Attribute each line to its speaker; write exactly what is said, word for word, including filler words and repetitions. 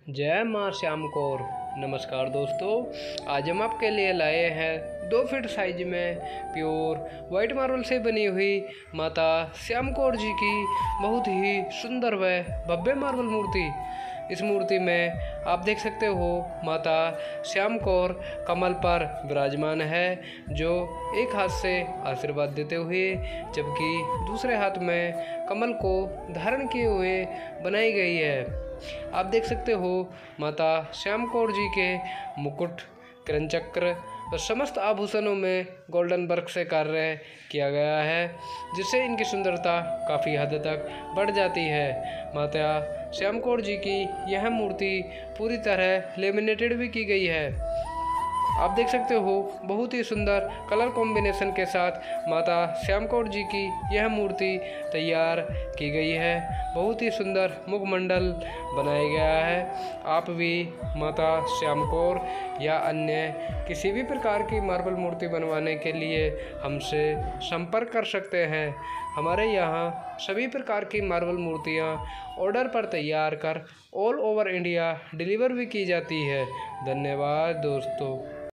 Speaker 1: जय माँ श्याम कौर। नमस्कार दोस्तों, आज हम आपके लिए लाए हैं दो फीट साइज में प्योर वाइट मार्बल से बनी हुई माता श्याम कौर जी की बहुत ही सुंदर व भव्य मार्बल मूर्ति। इस मूर्ति में आप देख सकते हो माता श्याम कौर कमल पर विराजमान है, जो एक हाथ से आशीर्वाद देते हुए जबकि दूसरे हाथ में कमल को धारण किए हुए बनाई गई है। आप देख सकते हो माता श्याम कौर जी के मुकुट, किरण चक्र और समस्त आभूषणों में गोल्डन वर्क से कार्य किया गया है, जिससे इनकी सुंदरता काफ़ी हद तक बढ़ जाती है। माता श्याम कौर जी की यह मूर्ति पूरी तरह लेमिनेटेड भी की गई है। आप देख सकते हो बहुत ही सुंदर कलर कॉम्बिनेशन के साथ माता श्याम कौर जी की यह मूर्ति तैयार की गई है। बहुत ही सुंदर मुखमंडल बनाया गया है। आप भी माता श्याम कौर या अन्य किसी भी प्रकार की मार्बल मूर्ति बनवाने के लिए हमसे संपर्क कर सकते हैं। हमारे यहाँ सभी प्रकार की मार्बल मूर्तियाँ ऑर्डर पर तैयार कर ऑल ओवर इंडिया डिलीवर भी की जाती है। धन्यवाद दोस्तों।